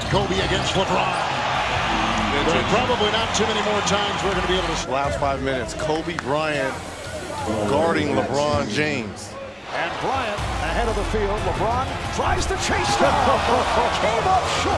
Kobe against LeBron. There are probably not too many more times we're going to be able to. Last 5 minutes, Kobe Bryant guarding LeBron James. And Bryant ahead of the field. LeBron tries to chase down. Came up short.